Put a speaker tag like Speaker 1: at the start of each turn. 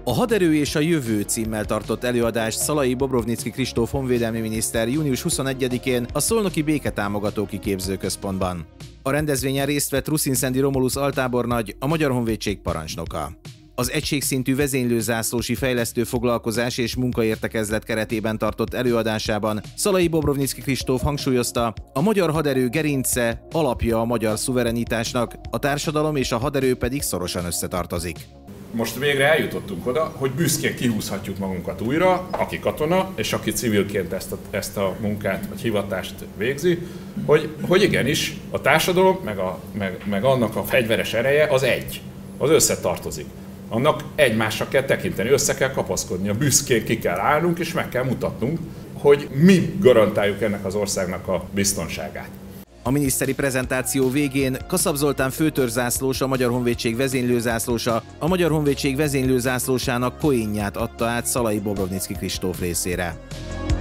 Speaker 1: A Haderő és a jövő címmel tartott előadást Szalai Bobrovnicki Kristóf honvédelmi miniszter június 21-én a Szolnoki Béketámogató Kiképzőközpontban. A rendezvényen részt vett Ruszin-Szendi Romulus altábornagy, a Magyar Honvédség parancsnoka. Az egységszintű vezénylőzászlósi fejlesztő foglalkozás és munkaértekezlet keretében tartott előadásában Szalai Bobrovnicki Kristóf hangsúlyozta, a magyar haderő gerince, alapja a magyar szuverenitásnak, a társadalom és a haderő pedig szorosan összetartozik.
Speaker 2: Most végre eljutottunk oda, hogy büszkén kihúzhatjuk magunkat újra, aki katona, és aki civilként ezt a munkát vagy hivatást végzi, hogy igenis a társadalom meg annak a fegyveres ereje az egy, az összetartozik. Annak egymásra kell tekinteni, össze kell kapaszkodni, büszkén ki kell állnunk és meg kell mutatnunk, hogy mi garantáljuk ennek az országnak a biztonságát.
Speaker 1: A miniszteri prezentáció végén Kaszab Zoltán főtörzsászlós, a Magyar Honvédség vezénylőzászlósa, a Magyar Honvédség vezénylőzászlósának koinját adta át Szalai Bobrovnicki Kristóf részére.